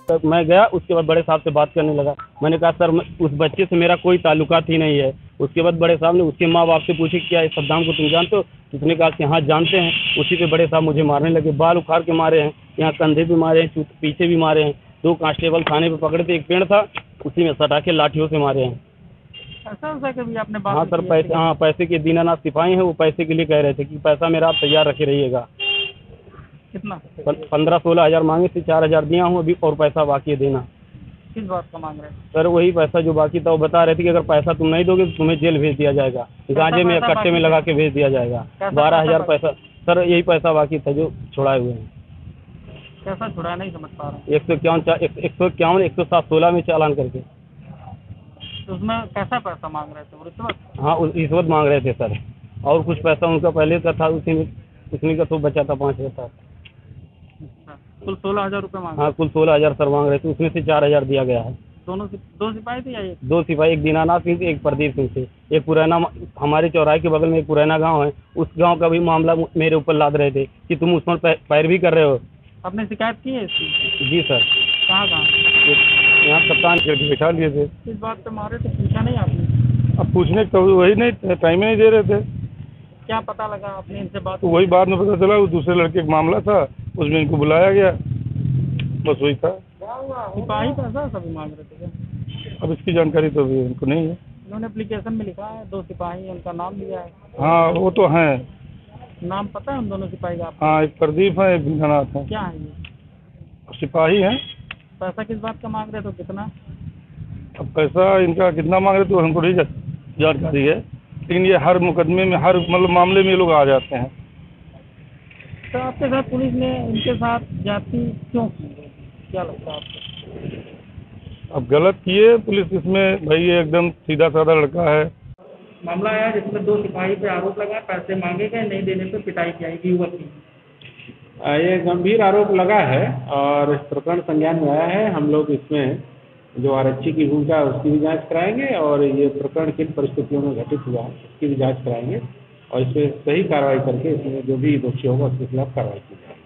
तब मैं गया, उसके बाद बड़े साहब से बात करने लगा। मैंने कहा सर उस बच्चे से मेरा कोई ताल्लुकात ही नहीं है। उसके बाद बड़े साहब ने उसके माँ बाप से पूछे क्या इस सद्दाम को तुम जानते हो? उसने कहा कि हाँ जानते हैं। उसी पे बड़े साहब मुझे मारने लगे, बाल उखाड़ के मारे हैं, यहाँ कंधे पे मारे हैं, पीछे भी मारे हैं। 2 कांस्टेबल थाने पे पकड़े थे, एक पेड़ था उसी में सटा के लाठियों से मारे हैं। ऐसा कभी आपने बात हाँ सर, पैसे, हाँ पैसे के दीनानाथ सिपाही हैं, वो पैसे के लिए कह रहे थे कि पैसा मेरा आप तैयार रखे रहिएगा। कितना? 15-16 हज़ार मांगे थे, 4 हज़ार दिया हूँ अभी और पैसा बाकी है देना। किस बात का मांग रहे हैं? सर वही पैसा जो बाकी था, वो बता रहे थे कि अगर पैसा तुम नहीं दोगे तो तुम्हें जेल भेज दिया जाएगा, गांजे में कट्टे में लगा के भेज दिया जाएगा। 12 हज़ार पैसा सर, यही पैसा बाकी था जो छुड़ाए हुए हैं। कैसा छुड़ा नहीं समझ पा रहा हूँ। 151, 107-16 में चालान करके। तो उसमें कैसा पैसा मांग रहे थे? रिश्वत? हाँ रिश्वत मांग रहे थे सर, और कुछ पैसा उनका पहले का था, उसी का तो बचा था 5 हज़ार। कुल 16,000 रुपये मांग? हाँ कुल 16 हज़ार सर मांग रहे थे, उसमें से 4 हज़ार दिया गया है। दो सिपाही थे या एक? 2 सिपाही, एक दीनानाथ सिंह से, एक प्रदीप सिंह से। एक पुराना, हमारे चौराहे के बगल में एक पुराना गांव है, उस गांव का भी मामला मेरे ऊपर लाद रहे थे कि तुम उस पर पैरवी कर रहे हो। आपने शिकायत की है इसकी? जी सर। कहाँ? यहाँ कप्तान बैठा लिए थे। इस बात पे मारे तो पूछा नहीं आपने? अब पूछने तो वही नहीं, टाइम ही नहीं दे रहे थे। क्या पता लगा आपने इनसे बात? तो वही बाद में पता चला, वो दूसरे लड़के का मामला था, उसमें इनको बुलाया गया, बस वही था। सिपाही पैसा सभी मांग रहे थे क्या? अब इसकी जानकारी तो अभी उनको नहीं है। उन्होंने एप्लीकेशन में लिखा है 2 सिपाही, उनका नाम लिया है। हाँ वो तो हैं। नाम पता है उन दोनों सिपाही का? हाँ, एक प्रदीप है, एक दीनानाथ है। क्या है ये? सिपाही हैं। पैसा किस बात का मांग रहे थे, कितना? अब पैसा इनका कितना मांग रहे तो हमको नहीं जानकारी है, लेकिन ये हर मुकदमे में, हर मतलब मामले में ये लोग आ जाते हैं। तो आपके साथ पुलिस ने इनके साथ जाति क्यों की, क्या लगता है आपको? अब गलत किए पुलिस इसमें, भाई ये एकदम सीधा साधा लड़का है। मामला आया जिसमें 2 सिपाही पे आरोप लगा, पैसे मांगे गए, नहीं देने पे पिटाई की जाएगी युवक की। ये गंभीर आरोप लगा है और प्रकरण संज्ञान में आया है। हम लोग इसमें जो आरक्षी की भूमिका है उसकी भी जांच कराएंगे और ये प्रकरण किन परिस्थितियों में घटित हुआ है उसकी भी जांच कराएंगे और इस पर सही कार्रवाई करके इसमें जो भी दोषी होगा उसके खिलाफ कार्रवाई की जाएगी।